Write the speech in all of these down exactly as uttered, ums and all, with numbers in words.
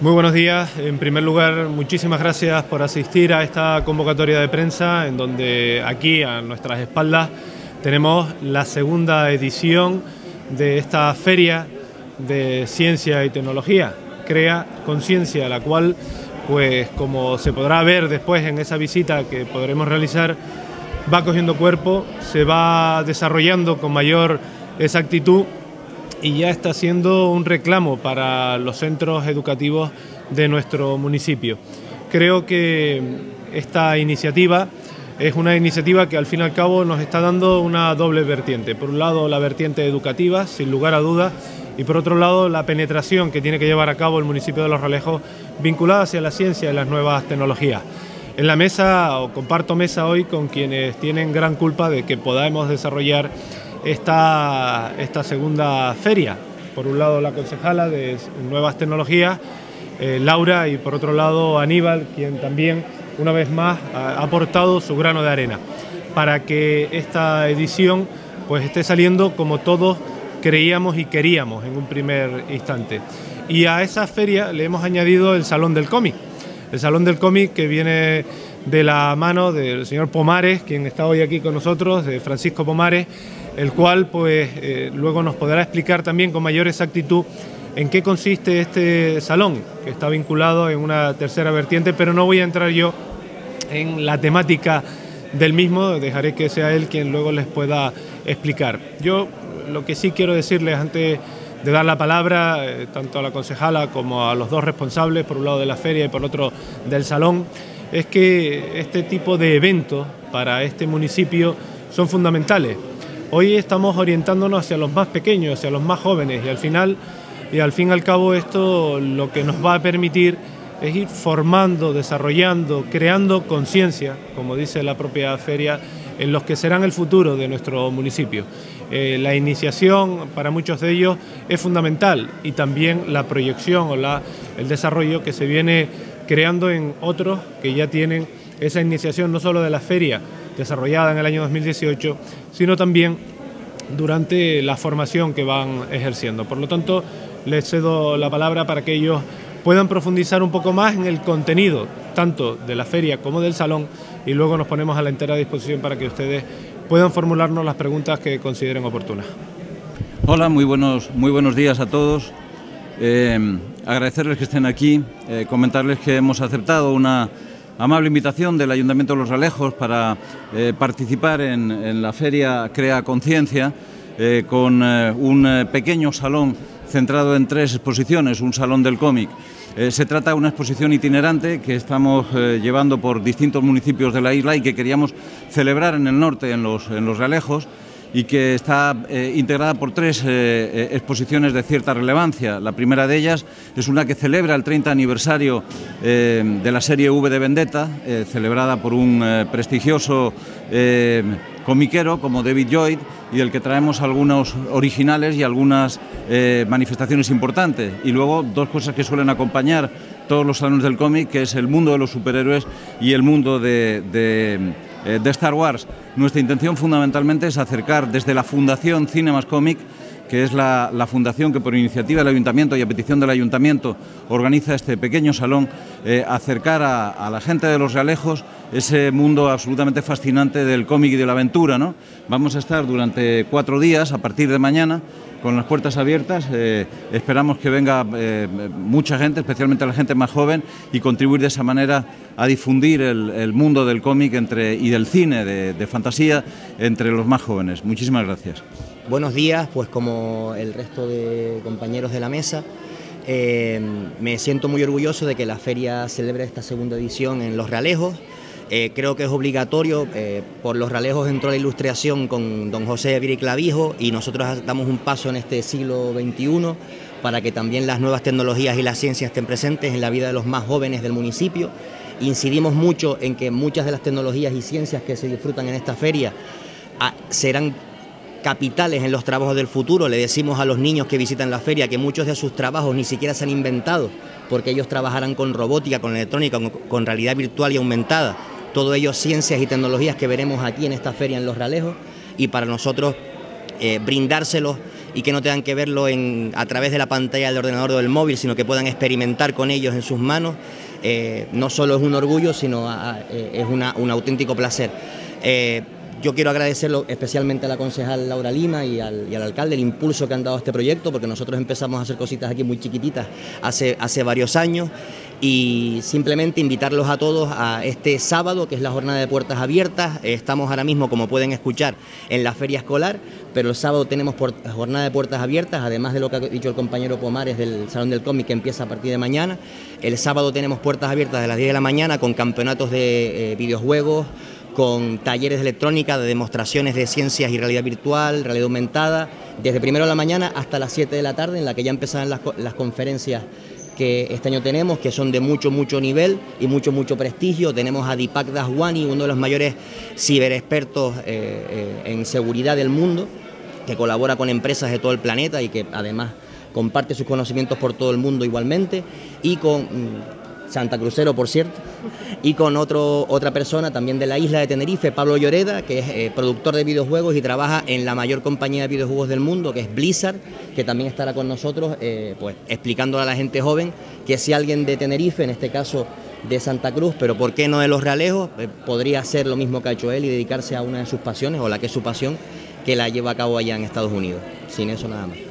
Muy buenos días. En primer lugar, muchísimas gracias por asistir a esta convocatoria de prensa, en donde aquí a nuestras espaldas tenemos la segunda edición de esta feria de ciencia y tecnología, Crea Conciencia, la cual, pues como se podrá ver después en esa visita que podremos realizar, va cogiendo cuerpo, se va desarrollando con mayor exactitud y ya está siendo un reclamo para los centros educativos de nuestro municipio. Creo que esta iniciativa es una iniciativa que al fin y al cabo nos está dando una doble vertiente. Por un lado, la vertiente educativa, sin lugar a dudas, y por otro lado, la penetración que tiene que llevar a cabo el municipio de Los Realejos vinculada hacia la ciencia y las nuevas tecnologías. En la mesa, o comparto mesa hoy con quienes tienen gran culpa de que podamos desarrollar esta, esta segunda feria. Por un lado, la concejala de Nuevas Tecnologías, eh, Laura, y por otro lado, Aníbal, quien también, una vez más, ha aportado su grano de arena para que esta edición pues esté saliendo como todos creíamos y queríamos en un primer instante. Y a esa feria le hemos añadido el Salón del Cómic. El Salón del Cómic que viene de la mano del señor Pomares, quien está hoy aquí con nosotros, de Francisco Pomares, el cual pues eh, luego nos podrá explicar también con mayor exactitud en qué consiste este salón, que está vinculado en una tercera vertiente, pero no voy a entrar yo en la temática del mismo, dejaré que sea él quien luego les pueda explicar. Yo lo que sí quiero decirles antes de dar la palabra, eh, tanto a la concejala como a los dos responsables, por un lado de la feria y por otro del salón, es que este tipo de eventos para este municipio son fundamentales. Hoy estamos orientándonos hacia los más pequeños, hacia los más jóvenes, y al final, y al fin y al cabo esto lo que nos va a permitir es ir formando, desarrollando, creando conciencia, como dice la propia feria, en los que serán el futuro de nuestro municipio. Eh, la iniciación para muchos de ellos es fundamental, y también la proyección o la, el desarrollo que se viene creando en otros que ya tienen esa iniciación no solo de la feria desarrollada en el año dos mil dieciocho, sino también durante la formación que van ejerciendo. Por lo tanto, les cedo la palabra para que ellos puedan profundizar un poco más en el contenido, tanto de la feria como del salón, y luego nos ponemos a la entera disposición para que ustedes puedan formularnos las preguntas que consideren oportunas. Hola, muy buenos, muy buenos días a todos. Eh, agradecerles que estén aquí, eh, comentarles que hemos aceptado una amable invitación del Ayuntamiento de Los Realejos para eh, participar en, en la feria Crea Conciencia, eh, con eh, un eh, pequeño salón centrado en tres exposiciones, un salón del cómic. Eh, se trata de una exposición itinerante que estamos eh, llevando por distintos municipios de la isla y que queríamos celebrar en el norte, en Los, en los Realejos, y que está eh, integrada por tres eh, exposiciones de cierta relevancia. La primera de ellas es una que celebra el treinta aniversario eh, de la serie V de Vendetta, eh, celebrada por un eh, prestigioso eh, comiquero como David Lloyd, y del que traemos algunos originales y algunas eh, manifestaciones importantes. Y luego dos cosas que suelen acompañar todos los salones del cómic, que es el mundo de los superhéroes y el mundo de, de, eh, de Star Wars. Nuestra intención fundamentalmente es acercar desde la Fundación Cinemas Comic, que es la, la fundación que por iniciativa del Ayuntamiento y a petición del Ayuntamiento organiza este pequeño salón, eh, acercar a, a la gente de Los Realejos ese mundo absolutamente fascinante del cómic y de la aventura, ¿no? Vamos a estar durante cuatro días, a partir de mañana, con las puertas abiertas. Eh, esperamos que venga eh, mucha gente, especialmente la gente más joven, y contribuir de esa manera a difundir el, el mundo del cómic entre, y del cine de, de fantasía entre los más jóvenes. Muchísimas gracias. Buenos días, pues como el resto de compañeros de la mesa, eh, me siento muy orgulloso de que la feria celebre esta segunda edición en Los Realejos. Eh, creo que es obligatorio, eh, por Los Realejos entró la ilustración con don José Viri Clavijo, y nosotros damos un paso en este siglo veintiuno para que también las nuevas tecnologías y la ciencia estén presentes en la vida de los más jóvenes del municipio. Incidimos mucho en que muchas de las tecnologías y ciencias que se disfrutan en esta feria ah, serán capitales en los trabajos del futuro. Le decimos a los niños que visitan la feria que muchos de sus trabajos ni siquiera se han inventado, porque ellos trabajarán con robótica, con electrónica, con, con realidad virtual y aumentada. Todo ello ciencias y tecnologías que veremos aquí en esta feria en Los Realejos, y para nosotros eh, brindárselos y que no tengan que verlo en, a través de la pantalla del ordenador o del móvil, sino que puedan experimentar con ellos en sus manos, eh, no solo es un orgullo, sino a, eh, es una, un auténtico placer. Eh, Yo quiero agradecerlo especialmente a la concejal Laura Lima y al, y al alcalde el impulso que han dado a este proyecto, porque nosotros empezamos a hacer cositas aquí muy chiquititas hace, hace varios años, y simplemente invitarlos a todos a este sábado, que es la jornada de puertas abiertas. Estamos ahora mismo, como pueden escuchar, en la feria escolar, pero el sábado tenemos por, jornada de puertas abiertas, además de lo que ha dicho el compañero Pomares del Salón del Cómic, que empieza a partir de mañana. El sábado tenemos puertas abiertas de las diez de la mañana con campeonatos de eh, videojuegos, con talleres de electrónica, de demostraciones de ciencias y realidad virtual, realidad aumentada, desde primero de la mañana hasta las siete de la tarde, en la que ya empezarán las, las conferencias que este año tenemos, que son de mucho, mucho nivel y mucho, mucho prestigio. Tenemos a Deepak Daswani, uno de los mayores ciberexpertos eh, eh, en seguridad del mundo, que colabora con empresas de todo el planeta y que además comparte sus conocimientos por todo el mundo igualmente, y con mmm, Santa Crucero, por cierto, y con otro, otra persona también de la isla de Tenerife, Pablo Lloreda, que es eh, productor de videojuegos y trabaja en la mayor compañía de videojuegos del mundo, que es Blizzard, que también estará con nosotros, eh, pues explicándole a la gente joven que si alguien de Tenerife, en este caso de Santa Cruz, pero por qué no de Los Realejos, eh, podría hacer lo mismo que ha hecho él y dedicarse a una de sus pasiones, o la que es su pasión, que la lleva a cabo allá en Estados Unidos. Sin eso nada más.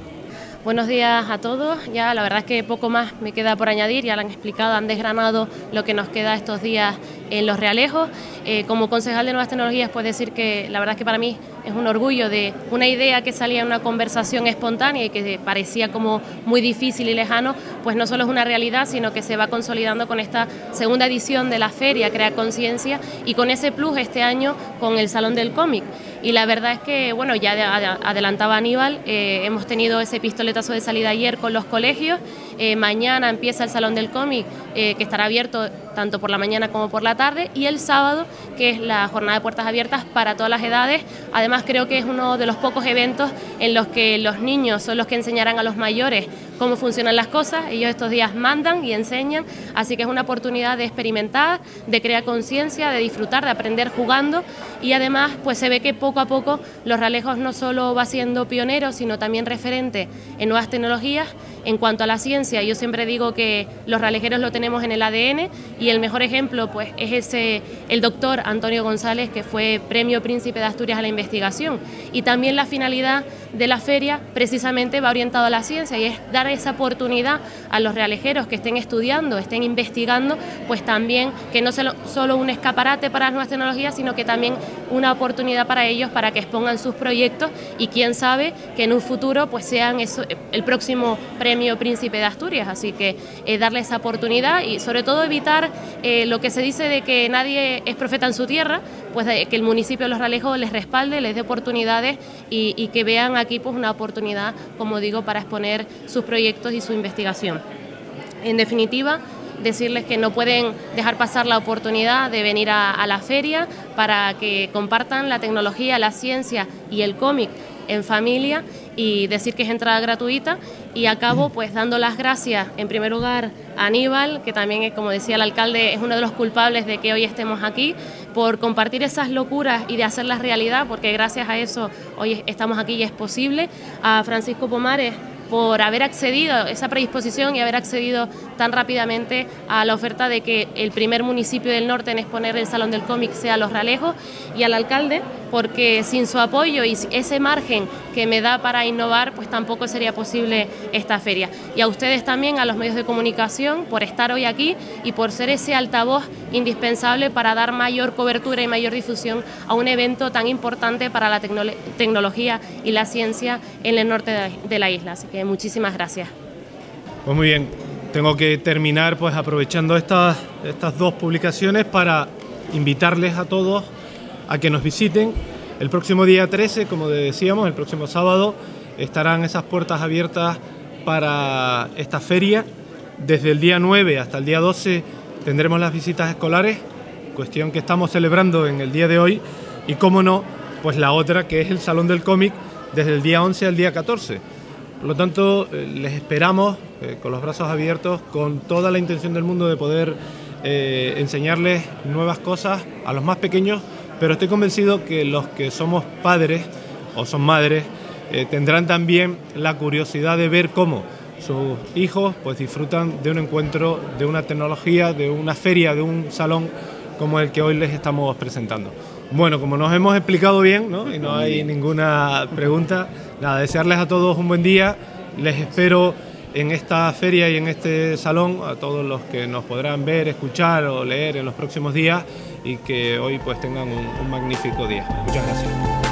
Buenos días a todos. Ya la verdad es que poco más me queda por añadir, ya lo han explicado, han desgranado lo que nos queda estos días en Los Realejos. Eh, como concejal de Nuevas Tecnologías, puedo decir que la verdad es que para mí es un orgullo de una idea que salía en una conversación espontánea y que parecía como muy difícil y lejano, pues no solo es una realidad, sino que se va consolidando con esta segunda edición de la feria Crea Conciencia, y con ese plus este año con el Salón del Cómic. Y la verdad es que, bueno, ya adelantaba Aníbal, eh, hemos tenido ese pistoletazo de salida ayer con los colegios. Eh, mañana empieza el Salón del Cómic, eh, que estará abierto tanto por la mañana como por la tarde, y el sábado, que es la jornada de puertas abiertas para todas las edades. Además, creo que es uno de los pocos eventos en los que los niños son los que enseñarán a los mayores cómo funcionan las cosas. Ellos estos días mandan y enseñan, así que es una oportunidad de experimentar, de crear conciencia, de disfrutar, de aprender jugando, y además pues se ve que poco a poco Los Realejos no solo va siendo pionero, sino también referente en nuevas tecnologías. En cuanto a la ciencia, yo siempre digo que los ralejeros lo tenemos en el A D N, y el mejor ejemplo pues es ese el doctor Antonio González, que fue Premio Príncipe de Asturias a la investigación. Y también la finalidad de la feria precisamente va orientado a la ciencia, y es dar esa oportunidad a los realejeros que estén estudiando, estén investigando, pues también que no sea solo un escaparate para las nuevas tecnologías, sino que también una oportunidad para ellos para que expongan sus proyectos, y quién sabe que en un futuro pues sean eso, el próximo Premio Príncipe de Asturias. Así que eh, darle esa oportunidad, y sobre todo evitar eh, lo que se dice de que nadie es profeta en su tierra, pues de, que el municipio de Los Realejos les respalde, les dé oportunidades, y, y que vean aquí pues una oportunidad, como digo, para exponer sus proyectos y su investigación. En definitiva, decirles que no pueden dejar pasar la oportunidad de venir a, a la feria para que compartan la tecnología, la ciencia y el cómic en familia, y decir que es entrada gratuita. Y acabo pues dando las gracias en primer lugar a Aníbal, que también, como decía el alcalde, es uno de los culpables de que hoy estemos aquí, por compartir esas locuras y de hacerlas realidad, porque gracias a eso hoy estamos aquí y es posible. A Francisco Pomares, por haber accedido a esa predisposición y haber accedido tan rápidamente a la oferta de que el primer municipio del norte en exponer el Salón del Cómic sea Los Realejos, y al alcalde, porque sin su apoyo y ese margen que me da para innovar, pues tampoco sería posible esta feria. Y a ustedes también, a los medios de comunicación, por estar hoy aquí y por ser ese altavoz indispensable para dar mayor cobertura y mayor difusión a un evento tan importante para la tecno tecnología y la ciencia en el norte de, de la isla. Así que muchísimas gracias. Pues muy bien, tengo que terminar pues aprovechando estas, estas dos publicaciones para invitarles a todos a que nos visiten. El próximo día trece, como decíamos, el próximo sábado, estarán esas puertas abiertas para esta feria. Desde el día nueve hasta el día doce tendremos las visitas escolares, cuestión que estamos celebrando en el día de hoy, y cómo no, pues la otra, que es el Salón del Cómic, desde el día once al día catorce. Por lo tanto, eh, les esperamos eh, con los brazos abiertos, con toda la intención del mundo de poder eh, enseñarles nuevas cosas a los más pequeños, pero estoy convencido que los que somos padres o son madres, eh, tendrán también la curiosidad de ver cómo sus hijos pues disfrutan de un encuentro, de una tecnología, de una feria, de un salón como el que hoy les estamos presentando. Bueno, como nos hemos explicado bien, ¿no? Y no hay ninguna pregunta, nada, desearles a todos un buen día. Les espero en esta feria y en este salón, a todos los que nos podrán ver, escuchar o leer en los próximos días, y que hoy pues tengan un, un magnífico día. Muchas gracias.